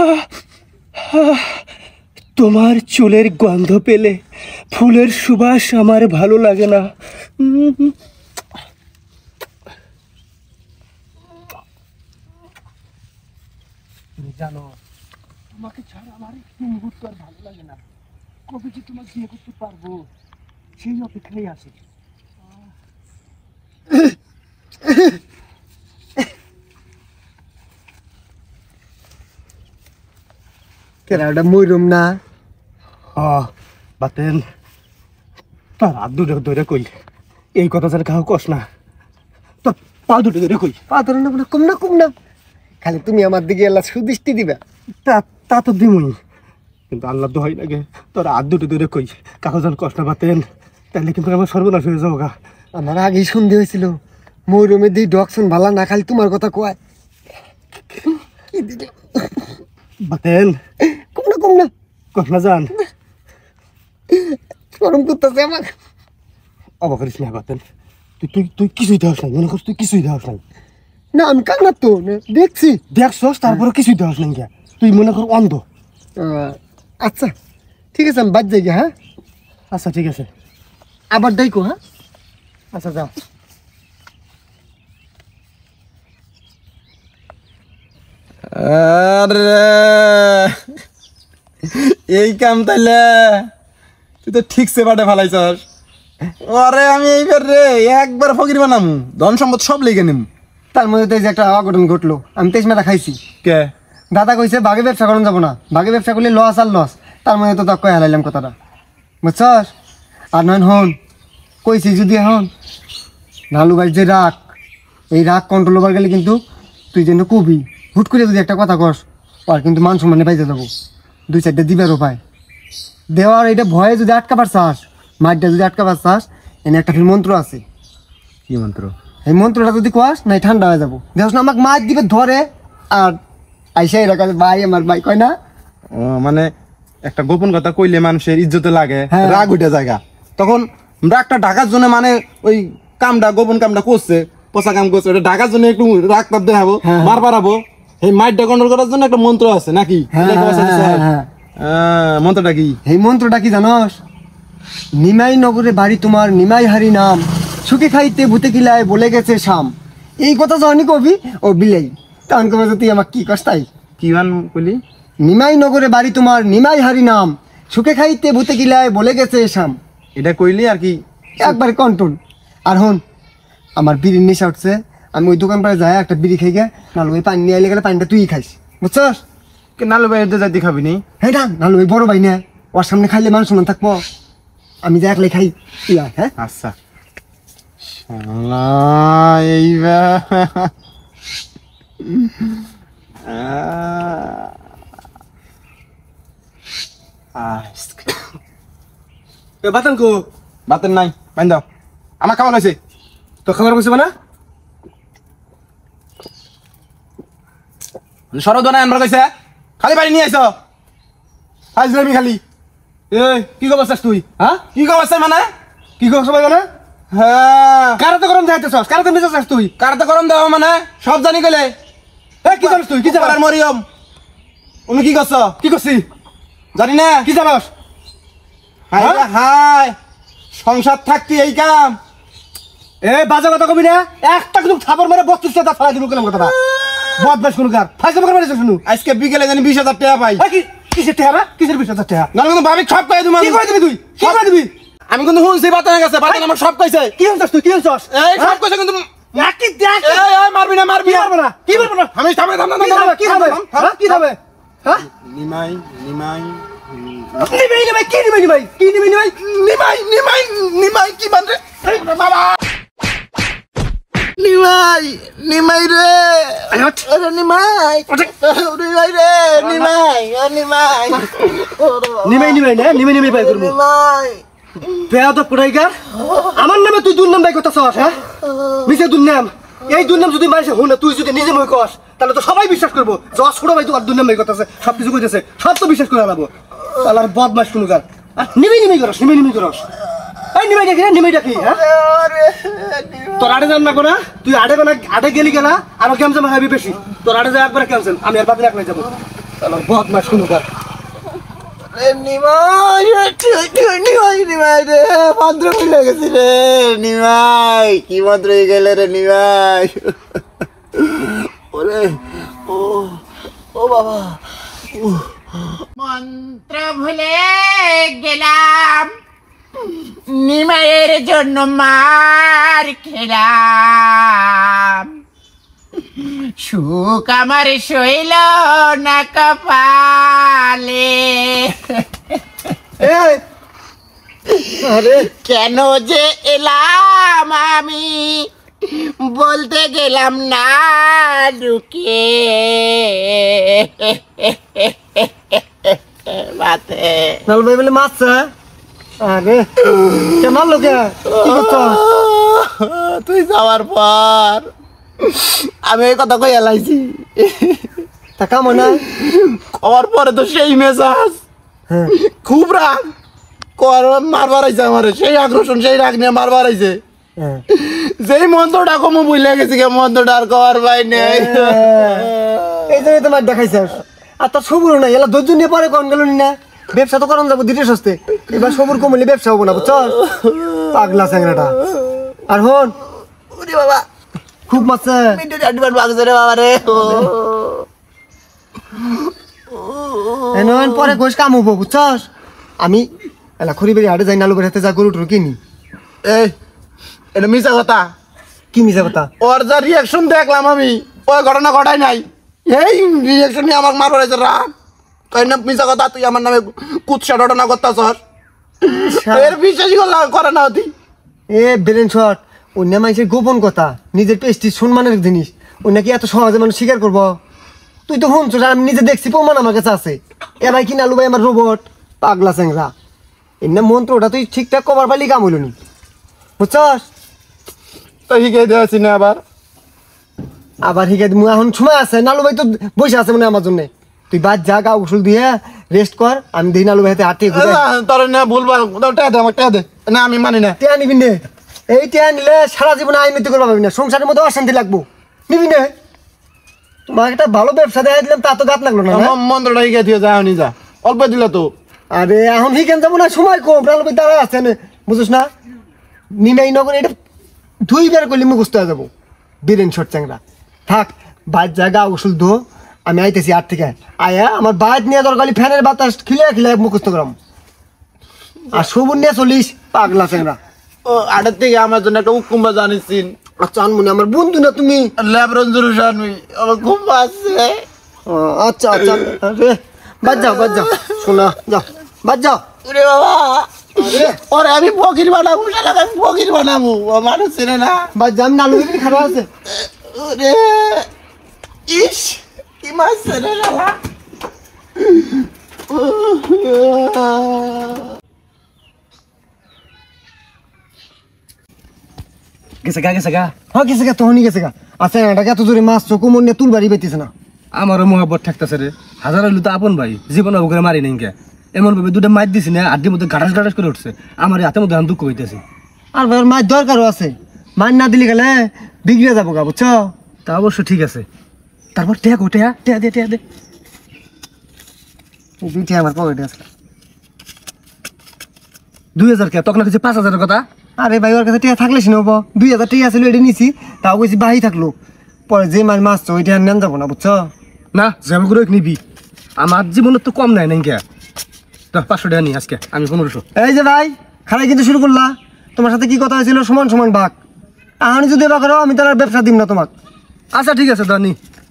তোমার চুলের গন্ধ পেলে ফুলের সুবাস আমার ভালো লাগে না। তুমি জানো তোমাকে ছাড়া আমার একটু মুহূর্ত আর ভালো লাগে না। কবে যে তোমাকে বিয়ে করতে পারবো সেই অপেক্ষায় আছে। কেরাটা মইরম না বাতেন তার হাত দুটো ধরে কই এই কথা যারা কাউ কস না, তো পা দুটো ধরে কই। পা ধরে না কম না কম না, খালি তুমি আমার দিকে আল্লাহ সুদৃষ্টি দিবা। তা তো দিমই, কিন্তু আল্লাহ তো হয় লাগে তোর হাত দুটো ধরে কই কাকু যেন কষ্ট না বাতেন, তাহলে কিন্তু আমার সর্বনাশ হয়ে যাবো গা। আমার আগেই সন্ধে হয়েছিল মইরমে দিই ডকশন ভালা না, খালি তোমার কথা কয়। বাতেন কম না কস না যান, গরম করতেছে আমার। অবাক করিস না বাতেন, তুই কিছুই দেওয়াস নাই, মনে করছ তুই কিছুই দেওয়াস নাই। না আমি কান্না তো দেখছি, দেখছস তারপরে কিছুই দেওয়াস নাই, তুই মনে কর অন্ধ। আচ্ছা ঠিক আছে আমি বাদ যাই। হ্যাঁ আচ্ছা ঠিক আছে, আবার দেখো। হ্যাঁ আচ্ছা যা। আরে এই কাম তাইলে তুই তো ঠিকছে বাটে ফেলাইছস। আরে আমি এইবার রে একবার ফকির বানামু, ধন সম্পদ সব লেগে নিম। তার মধ্যে তো এই যে একটা অঘটন ঘটলো, আমি তেজমেটা খাইছি। কে? দাদা কইছে বাঘে ব্যবসা করানো যাবো না, বাঘে ব্যবসা করলে লস আর লস। তার মধ্যে তো তক্কয় হালাইলাম কথাটা, বুঝছস? আর নয় হন কইছি যদি এখন নালু ভাই যে রাগ, এই রাগ কন্ট্রোল ওভার গেলে কিন্তু তুই যেন কবি হুট করে যদি একটা কথা কস আর কিন্তু মান সম্মানে পাইতে যাবো, 2-4টা দিবারও পায় দেওয়ার। এটা ভয়ে যদি আটকাবার চাস, মাঠটা যদি আটকাবার চাস, এনে একটা ফির মন্ত্র আছে। কি মন্ত্র? এই মন্ত্রটা যদি কস নাই ঠান্ডা হয়ে যাবো। দেখছ না আমাকে মাছ দিবে ধরে আর আইসা এলাকা ভাই আমার ভাই কয় না। ও মানে একটা গোপন কথা কইলে মানুষের ইজ্জতে লাগে, হ্যাঁ। রাগ উঠে জায়গা, তখন রাগটা ঢাকার জন্য মানে ওই কামটা গোপন কামটা করছে, পোষা কাম করছে, ওটা ঢাকার জন্য একটু রাগ তাপ দেখাবো, মার পারাবো। এই মাইটটা কন্ট্রোল করার জন্য একটা মন্ত্র আছে নাকি? মন্ত্রটা কি? এই মন্ত্রটা কি জানস? নিমাই নগরে বাড়ি তোমার, নিমাই হারি নাম, সুখে খাইতে ভূতে কিলায় বলে গেছে শাম। এই কথা যখনই কবি ও বিলাই তখন কবে তুই আমার কি কষ্টাই। কি গান কইলি? নিমাই নগরে বাড়ি তোমার, নিমাই হারি নাম, সুখে খাইতে ভূতে কিলায় বলে গেছে শাম। এটা কইলি আর কি একবারে কন্ট্রোল। আর হন আমার বিড়ির নেশা উঠছে, আমি ওই দোকান পাড়ে যাই একটা বিড়ি খাই গে, নাহলে ওই পানি নিয়ে আইলে গেলে পানিটা তুই খাইস, বুঝছস? নালু ভাই যাইতে খাবি নি? হ্যাঁ না নাহলে ওই বড় ভাই না, ওর সামনে খাইলে মানুষ মান থাকবো, আমি যা একলাই খাই। হ্যাঁ আচ্ছা এইবার বাতান কো? বাতেন নাই, পাইন দাও। আমার খাবার হয়েছে। তো খাবার বসে না সরদ না আনবার কইছে, খালি বাড়ি নিয়ে আইছো ফাইজলামি খালি। এই কি খবর চাস তুই? হ্যাঁ কি খবর আছে মানে? কি খবর সবাই মানে? হ্যাঁ কারাতে গরম যাইতেছস, কারাতে মিশে চাস তুই? কারতে গরম দেওয়া মানে সব জানি গেলে। এই কি জানিস তুই? কি জানাস? মরিয়ম উনি কি করছো? কি করছিস? জানি না। কি জানাস? হাই রে হাই, সংসার থাকতে এই কাম। এ বাজে কথা কবি না, একটা কিন্তু খাবার মেরে 32 টাকা ফেলাই দিব কেন কথা। বদমাশ কোন কার ফাইজলামি করে মারিস শুনু। আজকে বিকেলে জানি 20,000 টাকা পাই। কি কিসের টাকা? কিসের 20,000 টাকা? না কিন্তু ভাবি সব কই দিমু। কি করে দিবি তুই? কি করে দিবি? আমি কিন্তু শুনছি বাতানের কাছে, বাতান আমার সব কইছে। কি হচ্ছস তুই? কি হচ্ছস? এই সব কইছে কিন্তু একই দেখ। এই মারবি না, মারবি কি করব না? কি করব না? আমি থামে থাম কি হবে? কি হবে? হ্যাঁ কি হবে? হ্যাঁ নিমাই নিমাই নিমাই নিমাই কি নিমাই নিমাই কি নিমাই নিমাই নিমাই নিমাই নিমাই কি মানে রে বাবা? নিমাই নিমাই রে, আরে নিমাই নিমাই রে, নিমাই নিমাই নিমাই নিমাই না নিমাই নিমাই বাই করব নিমাই। বেয়া তো পড়াইগার আমার নামে তুই দুর্নাম বাই করতেছস। হ্যাঁ মিছে দুর্নাম। এই দুর্নাম যদি মানুষ শুনে, তুই যদি নিজে মই কস, তাহলে তো সবাই বিশ্বাস করবো যে ছোট ভাই তো আর দুর্নাম বাই করতেছে, সব কিছু কইতেছে, সব তো বিশ্বাস করে আলাবো। তাহলে আর বদমাস কোন কার নিমাই নিমাই করস, নিমাই নিমাই করস। এই নিমাই ডাকি, নিমাই ডাকি। হ্যাঁ তোর আড়ে যান না কোনা, তুই আড়ে গেলি গেলা আরো কেমন জামা খাবি বেশি। তোর আড়ে যা একবার ক্যান্সেল, আমি আর বাদ একলাই যাবো। বদমাস শুনু কর নিমাই রে মন্ত্র মিলে গেছি রে নিমাই, কি মন্ত্র হয়ে গেলে রে নিমাই। ওরে ও ও বাবা, মন্ত্র ভুলে গেলাম, নিমাইয়ের জন্য মার খেলাম, সুখ আমার শৈল না কপালে। আরে কেন যে এলাম আমি বলতে গেলাম না ঢুকে বাতে। নালু ভাই বলে মারছে। আরে কেমন লোকে কি করছস? তুই যাওয়ার পর আমি এই কথা কই এলাইছি, তা কাম হয় না? করার পরে তো সেই মেজাজ, হ্যাঁ খুব রাগ কর, মারবার আইছে আমার, সেই আগ্রসন সেই রাগ নিয়ে মারবার আইছে। হ্যাঁ যেই মন্ত্রটা কমু বুঝলে গেছি গে, মন্ত্রটা আর কর ভাই নেই। এই জন্য তোমার দেখাইছস। আর তোর সবুর নাই, এলা ধৈর্য নিয়ে পরে কোন গেল না, ব্যবসা তো করান যাবো দিতে সস্তে। এবার সবুর কমলে ব্যবসা হবো না, বুঝছস? পাগলা চ্যাংরাটা। আর হন ওরে বাবা, খুব মারছে। মিন্টু চাটবার বাগছে রে বাবা রে। এনন পরে গোশ কাম হবো, বুঝছস? আমি এলা খড়িবাড়ি হাটে যাই, নালু বাড়ি হাতে যা গরু টরু কিনি। এই এটা মিছা কথা, কি মিছা কথা? ওর যা রিয়াকশন দেখলাম আমি, ওই ঘটনা ঘটাই নাই, এই রিয়াকশন নিয়ে আমাকে মারবার আইছে রাগ। তাই না মিছা কথা, তুই আমার নামে কুৎসা ঘটনা করতাছস, এর বিশ্বাসই করে না তুই। এ ব্রেন শট, অন্য মানুষের গোপন কথা, নিজের পেস্টি সম্মানের জিনিস, অন্য কি এত সহজে মানুষ স্বীকার করবো? তুই তো শুনছ, আমি নিজে দেখছি, প্রমাণ আমার কাছে আছে। এ ভাই কি নালু ভাই আমার রোবট, পাগলা চ্যাংরা। এমনি মন্ত্রটা তুই ঠিকঠাক কবার পাইলি কাম হইল নি, বুঝছস? তো শিখে দিয়েছি না আবার, আবার শিখাই দিমু, এখন সময় আছে। নালু ভাই তো বসে আছে মানে আমার জন্য। তুই বাদ যা, গা গোসল দিয়ে রেস্ট কর, আমি দিই নালু ভাই হাতে হাঁটিয়ে তোর না ভুলবার টেয়া দে, আমার টেয়া দে না, আমি মানি না। টেয়া নিবি নে। এই টেয়া নিলে সারা জীবনে আইনতি করবা পাবি না, সংসারের মধ্যে অশান্তি লাগবো। নিবি নে। তোমার একটা ভালো ব্যবসা দেখা দিলাম, তা তো গাত লাগলো না। মন্ত্রটা শিখে দিয়ে যা, নি যা, অল্প দিলে তো। আরে এখন হিকেন যাবো না, সময় কম, নালু ভাই দাঁড়া আছে, বুঝিস না? নিমাই নগর এটা 2 বার করলে মুখস্থ হয়ে যাবো। বীরেন শট চ্যাংরা থাক, বাদ জায়গা গোসল ধো, আমি আইতেছি আট থেকে। আয়া আমার বাইর নিয়ে দরকার, ফ্যানের বাতাস খিলে খিলে মুখস্থ করাম। আর সবুর নিয়ে চলিস, পাগলা চ্যাংরা। ও আটের থেকে আমার জন্য একটা উকুম্বা জানিসিন। আচ্ছা আনমনি, আমার বন্ধু না তুমি? ল্যাবরঞ্জুর আনবি, আমার ঘুম আসছে। আচ্ছা আচ্ছা, আরে বাদ যাও শোনা, যাও বাদ যাও। ওরে বাবা, ওরে আমি ফকির বানাবো, শালাকে আমি ফকির বানাবো, ও মানুষ চেনে না। বাদ যা, আমি নালু দিবি খারাপ আছে। ওরে ইস, কি মাছ রে শালা। গেছে গা হ্যাঁ গেছে গা, তখনই গেছে গা। আচ্ছা এটাকে এত জোরে মাছ চকুমর নিয়ে তুল বাড়ি পেতেছে না। আমারও মহাব্বত ঠেকতেছে রে, হাজার হইলে তো আপন ভাই, জীবন অবকরে মারি নাই কে। এমন ভাবে দুটো মাছ দিছি না, আড্ডির মধ্যে গাড়াস গাড়াস করে উঠছে, আমার হাতের মধ্যে দুঃখ হইতেছে। আর ভাই মাছ দরকারও আছে, মাছ না দিলে গেলে বিগড়ে যাবো গা, বুঝছো? তা অবশ্য ঠিক আছে। তারপর টেয়া দে। দুইটা আমার পকেটে আছে। 2000 কে তখন কিছু 5000 কথা। আরে ভাই ওর কাছে টিয়া থাকলে শুনবো, 2000 টিয়া ছিল, এটা নিছি, তাও কইছি বাহি থাকলো। পরে যে মাছ মাছ ওইটা আর নেন যাবো না, বুঝছো? না যেমন করে নিবি, আমার জীবনের তো কম নাই নাকি। 500 টাকা নি আজকে, আমি 1500। এই যে ভাই খারাই কিন্তু শুরু করলা, তোমার সাথে কি কথা হয়েছিল? সমান সমান ভাগ। আহানি যদি এবার করো, আমি তার আর ব্যবসা দিব না তোমাক। আচ্ছা ঠিক আছে দানি।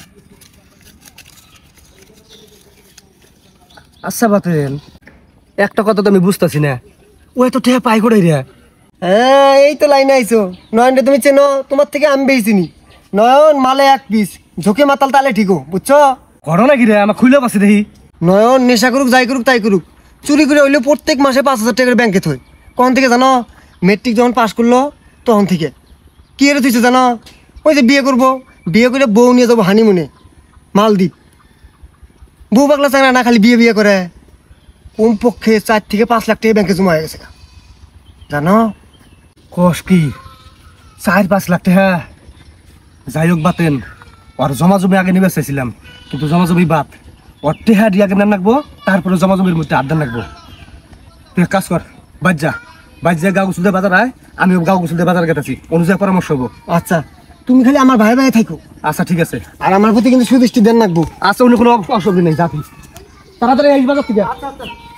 আচ্ছা বাতেন, একটা কথা তো আমি বুঝতেছি না, ওই তো টেয়া পাই করে রে। হ্যাঁ এই তো লাইনে আইছো। নয়নটা তুমি চেনো, তোমার থেকে আমি বেশি চিনি। নয়ন মালে 1 পিস, ঝোঁকে মাতাল তালে ঠিকো, বুঝছো? ঘটনা কি রে, আমার খুলে পাচ্ছি দেখি। নয়ন নেশা করুক, যাই করুক তাই করুক, চুরি করে হইলেও প্রত্যেক মাসে 5000 টাকা করে ব্যাংকে থই। কখন থেকে জানো? মেট্রিক যখন পাস করলো তখন থেকে। কি এর তুইছে জানো? ওই যে বিয়ে করবো, বিয়ে করে বউ নিয়ে যাবো হানিমুনে মালদ্বীপ। বউ পাগলা চায় না, খালি বিয়ে করে। কমপক্ষে 4 থেকে 5 লাখ টাকা ব্যাংকে জমা হয়ে গেছে জানো? কস কি 4-5 লাখ টাকা? যাই হোক বাতেন, আর জমা জমি আগে নিবে চাইছিলাম, কিন্তু জমা জমি বাদ। অটেহা দিয়া কেন রাখবো, তারপরে জমাজমির মধ্যে আড্ডা রাখবো। তুই এক কাজ কর, বাজ্যা গাও গুছুলতে বাজার আয়, আমি গাও গুছুলতে বাজার গেতেছি, অনুযায়ী পরামর্শ হবো। আচ্ছা তুমি খালি আমার ভাই ভাই থাকো, আচ্ছা ঠিক আছে। আর আমার প্রতি কিন্তু সুদৃষ্টি দেন রাখবো। আচ্ছা অন্য কোনো অসুবিধা নেই, যা তুই তাড়াতাড়ি এই বাজার থেকে। আচ্ছা আচ্ছা।